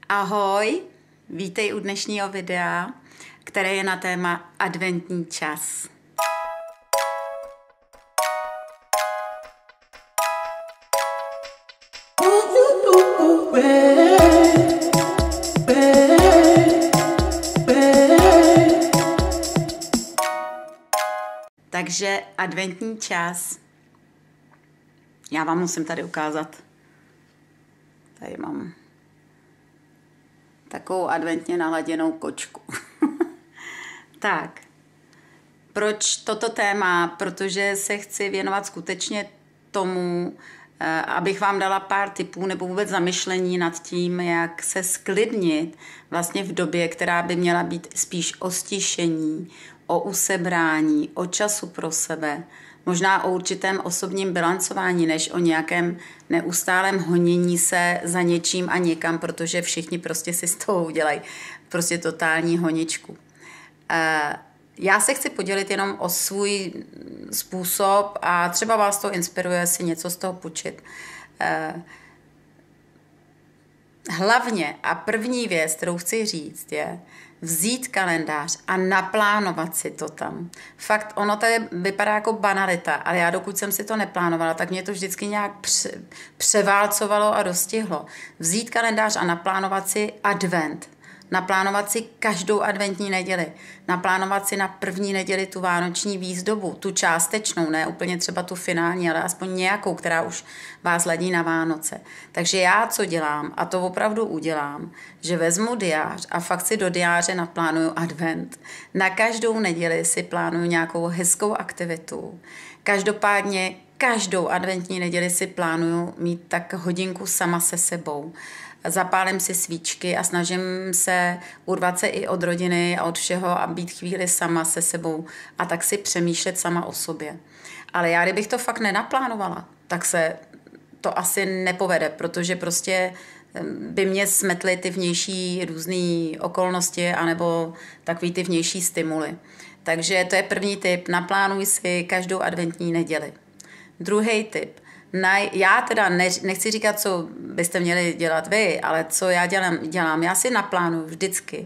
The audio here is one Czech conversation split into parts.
Ahoj, vítej u dnešního videa, které je na téma adventní čas. Takže adventní čas. Já vám musím tady ukázat. Tady mám takovou adventně naladěnou kočku. Tak, proč toto téma? Protože se chci věnovat skutečně tomu, abych vám dala pár tipů nebo vůbec zamyšlení nad tím, jak se sklidnit vlastně v době, která by měla být spíš o stišení, o usebrání, o času pro sebe, možná o určitém osobním bilancování, než o nějakém neustálém honění se za něčím a někam, protože všichni prostě si z toho udělají prostě totální honičku. Já se chci podělit jenom o svůj způsob a třeba vás to inspiruje si něco z toho půjčit. Hlavně a první věc, kterou chci říct, je vzít kalendář a naplánovat si to tam. Fakt, ono to vypadá jako banalita, ale já dokud jsem si to neplánovala, tak mě to vždycky nějak převálcovalo a dostihlo. Vzít kalendář a naplánovat si advent. Naplánovat si každou adventní neděli. Naplánovat si na první neděli tu vánoční výzdobu, tu částečnou, ne úplně třeba tu finální, ale aspoň nějakou, která už vás ladí na Vánoce. Takže já co dělám, a to opravdu udělám, že vezmu diář a fakt si do diáře naplánuju advent. Na každou neděli si plánuju nějakou hezkou aktivitu. Každopádně každou adventní neděli si plánuju mít tak hodinku sama se sebou. Zapálím si svíčky a snažím se urvat se i od rodiny a od všeho a být chvíli sama se sebou a tak si přemýšlet sama o sobě. Ale já, kdybych to fakt nenaplánovala, tak se to asi nepovede, protože prostě by mě smetly ty vnější různé okolnosti anebo takový ty vnější stimuly. Takže to je první tip, naplánuj si každou adventní neděli. Druhý tip. Já teda nechci říkat, co byste měli dělat vy, ale co já dělám. Já si naplánuju vždycky,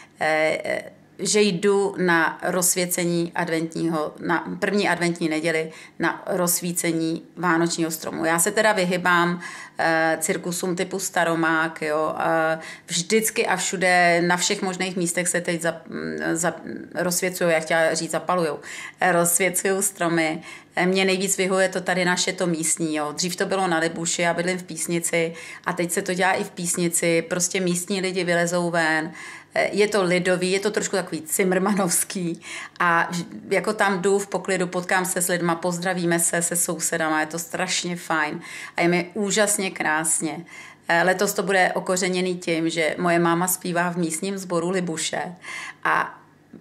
že jdu na rozsvěcení na první adventní neděli na rozsvícení vánočního stromu. Já se teda vyhybám cirkusům typu Staromák, jo. Vždycky a všude, na všech možných místech se teď rozsvěcují, já chtěla říct zapalujou, rozsvěcují stromy. Mně nejvíc vyhovuje to tady naše to místní, jo. Dřív to bylo na Libuši, já bydlím v Písnici a teď se to dělá i v Písnici, prostě místní lidi vylezou ven, je to lidový, je to trošku takový cimrmanovský a jako tam jdu v poklidu, potkám se s lidma, pozdravíme se sousedama, je to strašně fajn a je mi úžasně krásně. Letos to bude okořeněný tím, že moje máma zpívá v místním sboru Libuše a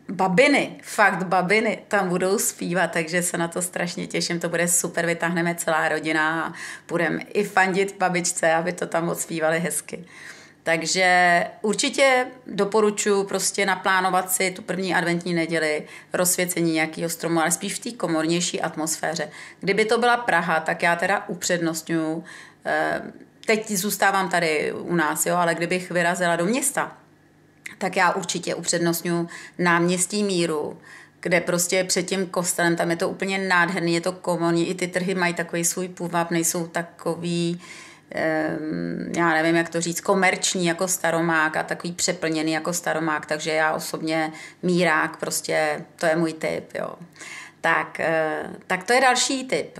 fakt babiny tam budou zpívat, takže se na to strašně těším, to bude super, vytáhneme celá rodina a budeme i fandit babičce, aby to tam odspívali hezky. Takže určitě doporučuji prostě naplánovat si tu první adventní neděli, rozsvěcení nějakého stromu, ale spíš v té komornější atmosféře. Kdyby to byla Praha, tak já teda upřednostňuji, teď zůstávám tady u nás, jo, ale kdybych vyrazila do města, tak já určitě upřednostňuji náměstí Míru, kde prostě před tím kostelem, tam je to úplně nádherný, je to komorní, i ty trhy mají takový svůj půvab, nejsou takový, já nevím, jak to říct, komerční jako Staromák a takový přeplněný jako Staromák, takže já osobně Mírák, prostě to je můj tip, jo. Tak to je další tip.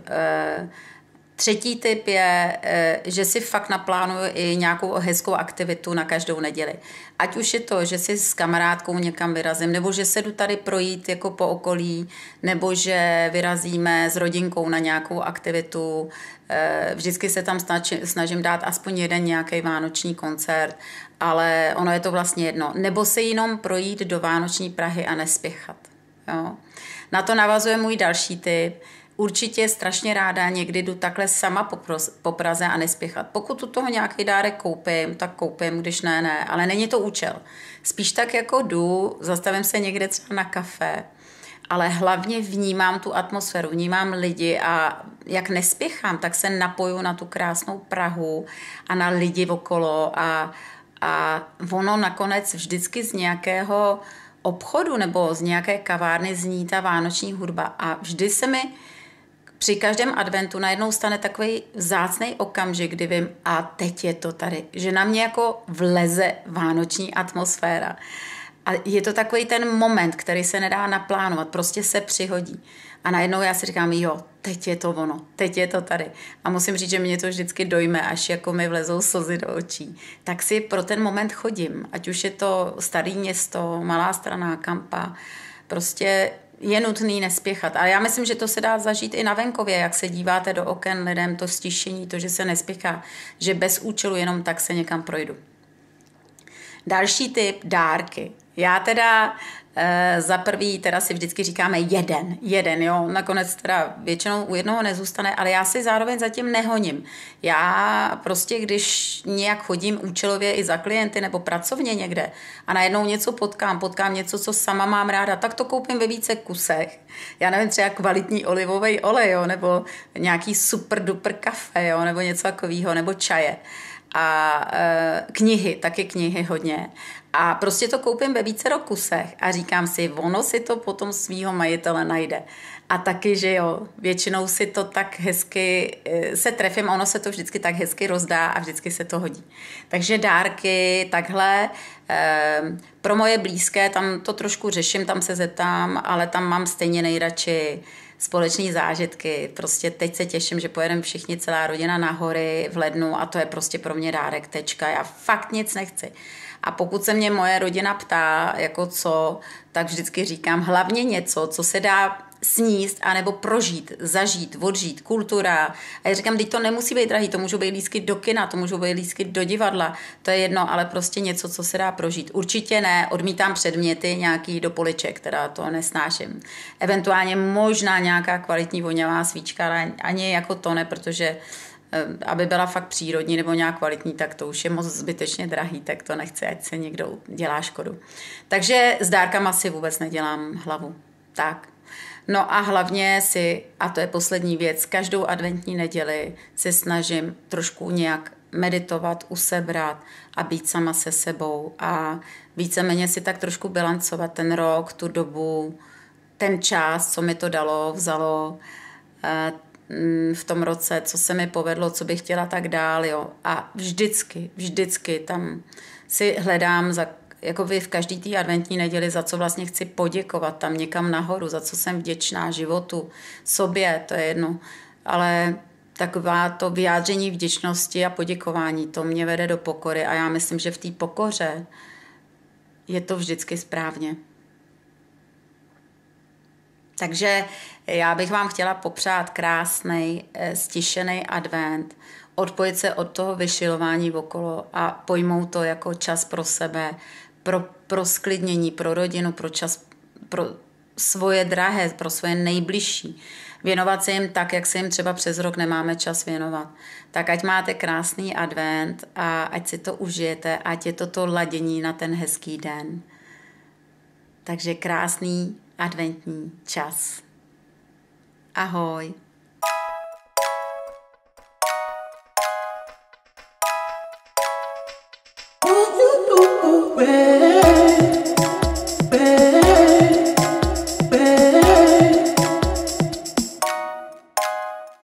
Třetí tip je, že si fakt naplánuju i nějakou hezkou aktivitu na každou neděli. Ať už je to, že si s kamarádkou někam vyrazím, nebo že se jdu tady projít jako po okolí, nebo že vyrazíme s rodinkou na nějakou aktivitu. Vždycky se tam snažím dát aspoň jeden nějaký vánoční koncert, ale ono je to vlastně jedno. Nebo se jenom projít do vánoční Prahy a nespěchat. Jo? Na to navazuje můj další tip. Určitě strašně ráda někdy jdu takhle sama po Praze a nespěchat. Pokud u toho nějaký dárek koupím, tak koupím, když ne, ale není to účel. Spíš tak jako jdu, zastavím se někde třeba na kafe, ale hlavně vnímám tu atmosféru, vnímám lidi a jak nespěchám, tak se napoju na tu krásnou Prahu a na lidi okolo A ono nakonec vždycky z nějakého obchodu nebo z nějaké kavárny zní ta vánoční hudba a vždy se mi při každém adventu najednou stane takový vzácný okamžik, kdy vím, a teď je to tady, že na mě jako vleze vánoční atmosféra. A je to takový ten moment, který se nedá naplánovat, prostě se přihodí. A najednou já si říkám, jo, teď je to ono, teď je to tady. A musím říct, že mě to vždycky dojme, až jako mi vlezou slzy do očí. Tak si pro ten moment chodím, ať už je to Staré Město, Malá Strana, Kampa, prostě je nutný nespěchat. A já myslím, že to se dá zažít i na venkově, jak se díváte do oken lidem, to stišení, to, že se nespěchá, že bez účelu jenom tak se někam projdu. Další tip, dárky. Já teda za prvý teda si vždycky říkáme jeden, jo, nakonec teda většinou u jednoho nezůstane, ale já si zároveň zatím nehoním. Já prostě, když nějak chodím účelově i za klienty nebo pracovně někde a najednou něco potkám něco, co sama mám ráda, tak to koupím ve více kusech. Já nevím, třeba kvalitní olivový olej, jo, nebo nějaký super duper kafe, jo, nebo něco takového, nebo čaje. A knihy, taky knihy hodně. A prostě to koupím ve více kusech a říkám si, ono si to potom svýho majitele najde. A taky, že jo, většinou si to tak hezky se trefím, ono se to vždycky tak hezky rozdá a vždycky se to hodí. Takže dárky, takhle. Pro moje blízké, tam to trošku řeším, tam se zeptám, ale tam mám stejně nejradši společné zážitky. Prostě teď se těším, že pojedeme všichni, celá rodina na hory v lednu a to je prostě pro mě dárek, tečka. Já fakt nic nechci. A pokud se mě moje rodina ptá, jako co, tak vždycky říkám hlavně něco, co se dá sníst, anebo prožít, zažít, odžít, kultura. A já říkám, teď to nemusí být drahý, to můžou být lístky do kina, to můžou být lístky do divadla, to je jedno, ale prostě něco, co se dá prožít. Určitě ne, odmítám předměty nějaký do poliček, teda to nesnáším. Eventuálně možná nějaká kvalitní voňavá svíčka, ale ani jako to ne, protože aby byla fakt přírodní nebo nějak kvalitní, tak to už je moc zbytečně drahý, tak to nechci, ať se někdo dělá škodu. Takže s dárkama si vůbec nedělám hlavu. Tak. No a hlavně si, a to je poslední věc, každou adventní neděli se snažím trošku nějak meditovat, usebrat a být sama se sebou a víceméně si tak trošku bilancovat ten rok, tu dobu, ten čas, co mi to dalo, vzalo v tom roce, co se mi povedlo, co bych chtěla tak dál, jo. A vždycky tam si hledám jako vy v každý té adventní neděli, za co vlastně chci poděkovat tam někam nahoru, za co jsem vděčná životu, sobě, to je jedno. Ale taková to vyjádření vděčnosti a poděkování, to mě vede do pokory a já myslím, že v té pokoře je to vždycky správně. Takže já bych vám chtěla popřát krásnej, stišený advent, odpojit se od toho vyšilování okolo a pojmout to jako čas pro sebe, pro sklidnění, pro rodinu, pro čas pro svoje drahé, pro svoje nejbližší. Věnovat se jim tak, jak se jim třeba přes rok nemáme čas věnovat. Tak ať máte krásný advent a ať si to užijete, ať je to ladění na ten hezký den. Takže krásný adventní čas. Ahoj. Ooh, ooh, ooh, ooh,